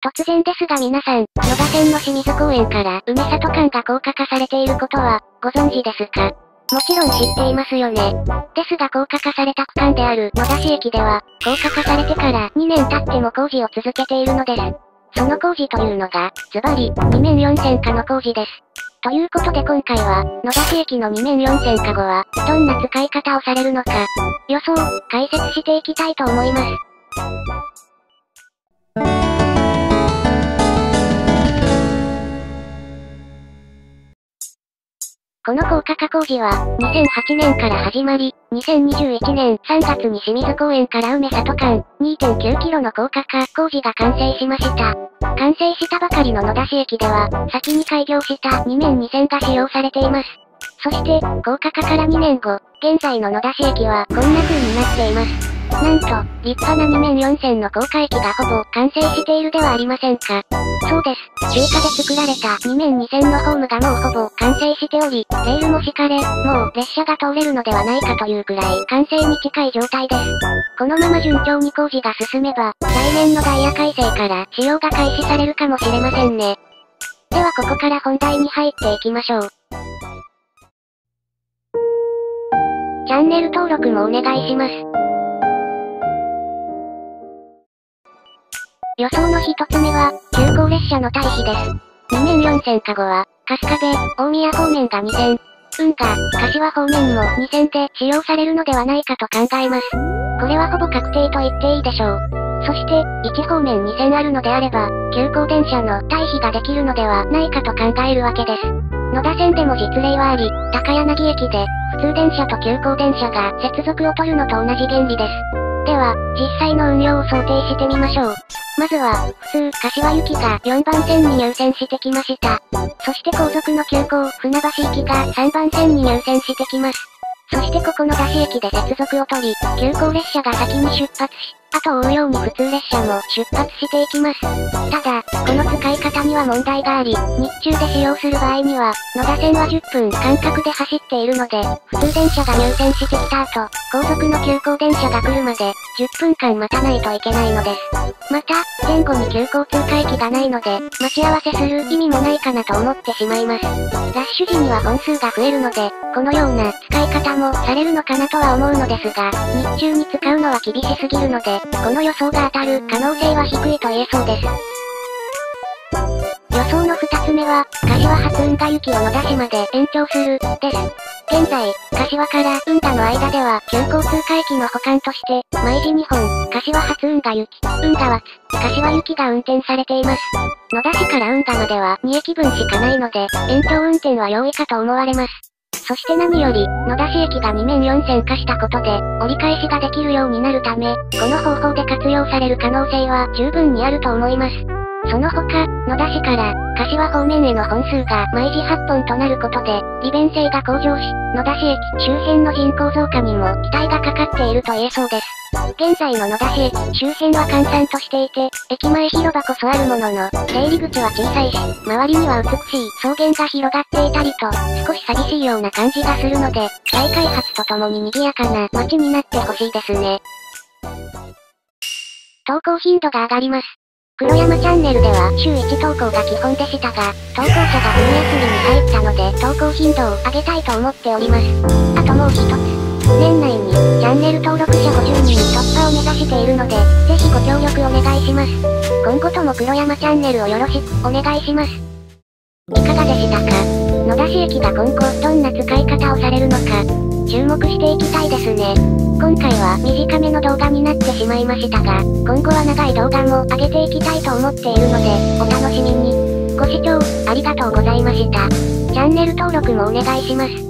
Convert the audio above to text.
突然ですが皆さん、野田線の清水公園から梅里間が高架化されていることは、ご存知ですか？もちろん知っていますよね。ですが高架化された区間である野田市駅では、高架化されてから2年経っても工事を続けているのです。その工事というのが、ズバリ、2面4線化の工事です。ということで今回は、野田市駅の2面4線化後は、どんな使い方をされるのか、予想、解説していきたいと思います。この高架化工事は、2008年から始まり、2021年3月に清水公園から梅里間、2.9 キロの高架化工事が完成しました。完成したばかりの野田市駅では、先に開業した2面2線が使用されています。そして、高架化から2年後、現在の野田市駅はこんな風になっています。なんと、立派な2面4線の高架駅がほぼ完成しているではありませんか。そうです。中華で作られた2面2線のホームがもうほぼ完成しており、レールも敷かれ、もう列車が通れるのではないかというくらい完成に近い状態です。このまま順調に工事が進めば、来年のダイヤ改正から使用が開始されるかもしれませんね。ではここから本題に入っていきましょう。チャンネル登録もお願いします。予想の一つ目は、急行列車の退避です。2面4線化後は、春日部、大宮方面が2線、運河、柏方面も2線で使用されるのではないかと考えます。これはほぼ確定と言っていいでしょう。そして、1方面2線あるのであれば、急行電車の退避ができるのではないかと考えるわけです。野田線でも実例はあり、高柳駅で、普通電車と急行電車が接続を取るのと同じ原理です。では、実際の運用を想定してみましょう。まずは、普通、柏行きが4番線に入線してきました。そして後続の急行、船橋行きが3番線に入線してきます。そしてここの田市駅で接続を取り、急行列車が先に出発し、後を追うように普通列車も出発していきます。ただ、この使い方には問題があり、日中で使用する場合には、野田線は10分間隔で走っているので、普通電車が入線してきた後、後続の急行電車が来るまで、10分間待たないといけないのです。また、前後に急行通過駅がないので、待ち合わせする意味もないかなと思ってしまいます。ラッシュ時には本数が増えるので、このような使い方もされるのかなとは思うのですが、日中に使うのは厳しすぎるので、この予想が当たる可能性は低いと言えそうです。予想の2つ目は、柏発運河行きを野田市まで延長する、です。現在、柏から運河の間では、急行通過駅の補完として、毎時2本、柏発運河行き、運河発、柏行きが運転されています。野田市から運河までは2駅分しかないので、延長運転は容易かと思われます。そして何より、野田市駅が2面4線化したことで、折り返しができるようになるため、この方法で活用される可能性は十分にあると思います。その他、野田市から柏方面への本数が毎時8本となることで、利便性が向上し、野田市駅周辺の人口増加にも期待がかかっていると言えそうです。現在の野田市駅周辺は閑散としていて、駅前広場こそあるものの、出入り口は小さいし、周りには美しい草原が広がっていたりと、少し寂しいような感じがするので、再開発とともに賑やかな街になってほしいですね。投稿頻度が上がります。黒山チャンネルでは週1投稿が基本でしたが、投稿者が冬休みに入ったので投稿頻度を上げたいと思っております。あともう一つ。年内にチャンネル登録者50人突破を目指しているので、ぜひご協力お願いします。今後とも黒山チャンネルをよろしくお願いします。いかがでしたか？野田市駅が今後どんな使い方をされるのか、注目していきたいですね。今回は短めの動画になってしまいましたが、今後は長い動画も上げていきたいと思っているので、お楽しみに。ご視聴ありがとうございました。チャンネル登録もお願いします。